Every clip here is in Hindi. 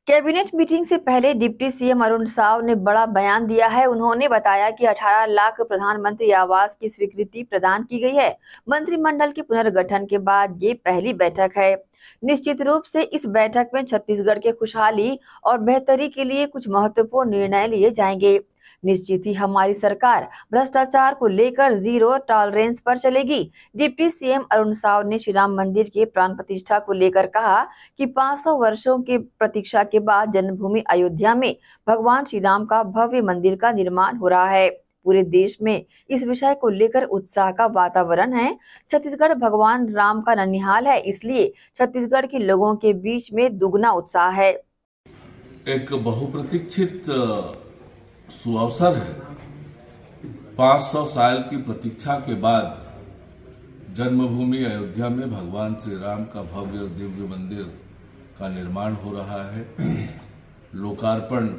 कैबिनेट मीटिंग से पहले डिप्टी सीएम अरुण साव ने बड़ा बयान दिया है। उन्होंने बताया कि 18 लाख प्रधानमंत्री आवास की स्वीकृति प्रदान की गई है। मंत्रिमंडल के पुनर्गठन के बाद ये पहली बैठक है। निश्चित रूप से इस बैठक में छत्तीसगढ़ के खुशहाली और बेहतरी के लिए कुछ महत्वपूर्ण निर्णय लिए जाएंगे। निश्चित ही हमारी सरकार भ्रष्टाचार को लेकर जीरो टॉलरेंस पर चलेगी। डिप्टी सीएम अरुण साव ने श्री राम मंदिर के प्राण प्रतिष्ठा को लेकर कहा कि 500 वर्षों की प्रतीक्षा के बाद जन्मभूमि अयोध्या में भगवान श्री राम का भव्य मंदिर का निर्माण हो रहा है। पूरे देश में इस विषय को लेकर उत्साह का वातावरण है। छत्तीसगढ़ भगवान राम का ननिहाल है, इसलिए छत्तीसगढ़ के लोगों के बीच में दुगना उत्साह है। एक बहुप्रतीक्षित सुअवसर है। 500 साल की प्रतीक्षा के बाद जन्मभूमि अयोध्या में भगवान श्री राम का भव्य और दिव्य मंदिर का निर्माण हो रहा है। लोकार्पण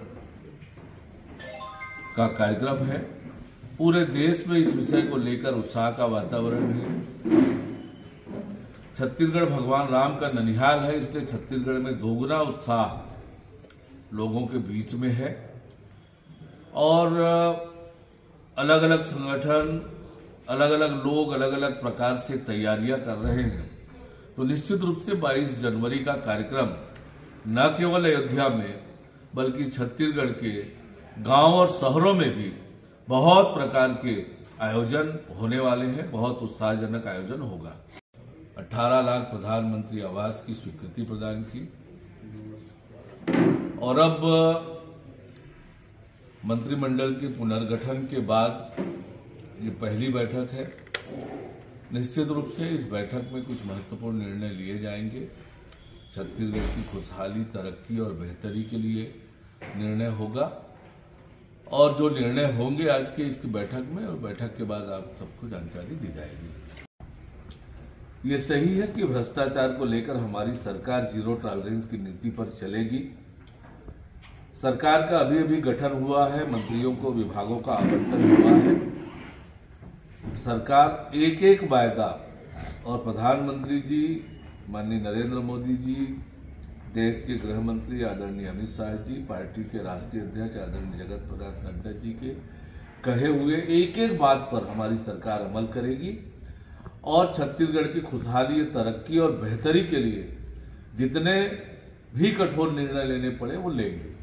का कार्यक्रम है। पूरे देश में इस विषय को लेकर उत्साह का वातावरण है। छत्तीसगढ़ भगवान राम का ननिहाल है, इसलिए छत्तीसगढ़ में दोगुना उत्साह लोगों के बीच में है और अलग अलग संगठन, अलग अलग लोग अलग अलग प्रकार से तैयारियां कर रहे हैं। तो निश्चित रूप से 22 जनवरी का कार्यक्रम न केवल अयोध्या में बल्कि छत्तीसगढ़ के गांव और शहरों में भी बहुत प्रकार के आयोजन होने वाले हैं। बहुत उत्साहजनक आयोजन होगा। 18 लाख प्रधानमंत्री आवास की स्वीकृति प्रदान की और अब मंत्रिमंडल के पुनर्गठन के बाद ये पहली बैठक है। निश्चित रूप से इस बैठक में कुछ महत्वपूर्ण निर्णय लिए जाएंगे। छत्तीसगढ़ की खुशहाली, तरक्की और बेहतरी के लिए निर्णय होगा और जो निर्णय होंगे आज के इसकी बैठक में और बैठक के बाद आप सबको जानकारी दी जाएगी। ये सही है कि भ्रष्टाचार को लेकर हमारी सरकार जीरो टॉलरेंस की नीति पर चलेगी। सरकार का अभी अभी गठन हुआ है, मंत्रियों को विभागों का आवंटन हुआ है। सरकार एक एक वायदा और प्रधानमंत्री जी माननीय नरेंद्र मोदी जी, देश के गृह मंत्री आदरणीय अमित शाह जी, पार्टी के राष्ट्रीय अध्यक्ष आदरणीय जगत प्रकाश नड्डा जी के कहे हुए एक एक बात पर हमारी सरकार अमल करेगी और छत्तीसगढ़ की खुशहाली, तरक्की और बेहतरी के लिए जितने भी कठोर निर्णय लेने पड़े वो लेंगे।